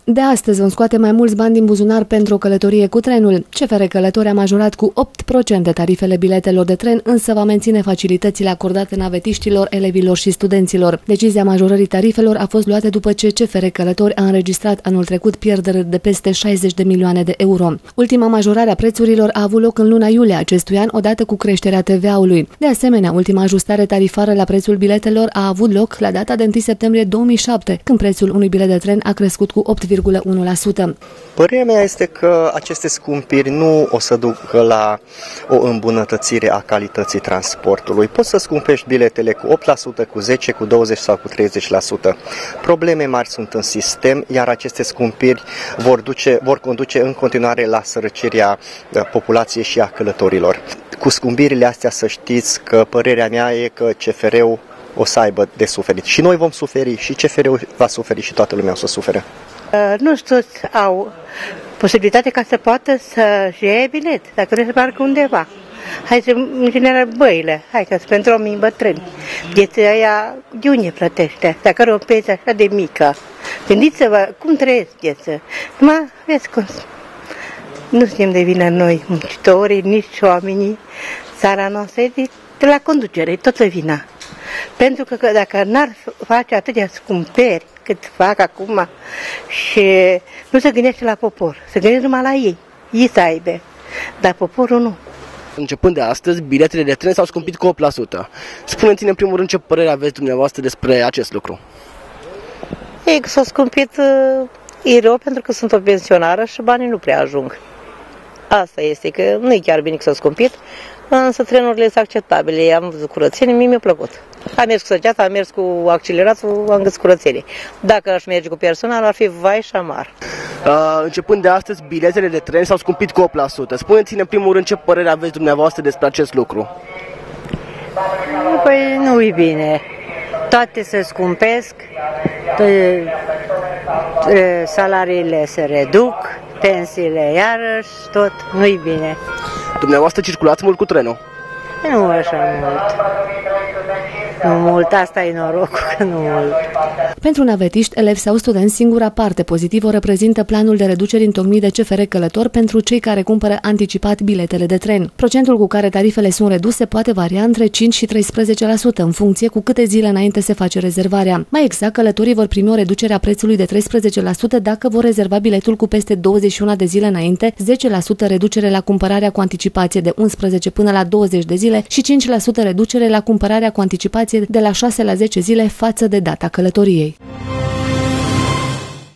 De astăzi vom scoate mai mulți bani din buzunar pentru o călătorie cu trenul. CFR Călători a majorat cu 8% tarifele biletelor de tren, însă va menține facilitățile acordate navetiștilor, elevilor și studenților. Decizia majorării tarifelor a fost luată după ce CFR Călători a înregistrat anul trecut pierderi de peste 60 de milioane de euro. Ultima majorare a prețurilor a avut loc în luna iulie acestui an, odată cu creșterea TVA-ului. De asemenea, ultima ajustare tarifară la prețul biletelor a avut loc la data de 1 septembrie 2007, când prețul unui bilet de tren a crescut cu 8,1%. Părerea mea este că aceste scumpiri nu o să ducă la o îmbunătățire a calității transportului. Poți să scumpești biletele cu 8%, cu 10%, cu 20% sau cu 30%. Probleme mari sunt în sistem, iar aceste scumpiri vor conduce în continuare la sărăcirea populației și a călătorilor. Cu scumpirile astea să știți că părerea mea e că CFR-ul o să aibă de suferit. Și noi vom suferi, și CFR-ul va suferi și toată lumea o să sufere. Nu toți au posibilitate ca să poată să-și iei bilet, dacă trebuie să meargă undeva. Hai să, în general, băile, hai că pentru oamenii bătrâni. Vieții aia de unde plătește? Dacă are o pensie așa de mică, gândiți-vă cum trăiesc vieță. Numai, vezi cum, nu suntem de vină noi, muncitorii, nici oamenii. Țara noastră e de la conducere, e toată vina. Pentru că dacă n-ar face atâtea scumperi cât fac acum și nu se gândește la popor, se gândește numai la ei să aibă, dar poporul nu. Începând de astăzi, biletele de tren s-au scumpit cu 8%. Spuneți-ne în primul rând ce părere aveți dumneavoastră despre acest lucru. Ei, s-au scumpit e rău pentru că sunt o pensionară și banii nu prea ajung. Asta este, că nu e chiar bine că s-au scumpit, însă trenurile sunt acceptabile. Am văzut curățenie, mie mi-a plăcut. Am mers cu săgeata, am mers cu acceleratul, am găsit curățenie. Dacă aș merge cu personal, ar fi vai și amar. Începând de astăzi, biletele de tren s-au scumpit cu 8%. Spuneți-ne în primul rând ce părere aveți dumneavoastră despre acest lucru. Păi nu e bine. Toate se scumpesc, salariile se reduc, pensiile iarăși, tot nu e bine. Dumneavoastră circulați mult cu trenul? Nu așa mult. Nu mult, asta e norocul, că nu mult. Pentru navetiști, elevi sau studenți, singura parte pozitivă o reprezintă planul de reduceri întocmit de CFR Călători pentru cei care cumpără anticipat biletele de tren. Procentul cu care tarifele sunt reduse poate varia între 5 și 13% în funcție cu câte zile înainte se face rezervarea. Mai exact, călătorii vor primi o reducere a prețului de 13% dacă vor rezerva biletul cu peste 21 de zile înainte, 10% reducere la cumpărarea cu anticipație de 11 până la 20 de zile și 5% reducere la cumpărarea cu anticipație de la 6 la 10 zile față de data călătoriei.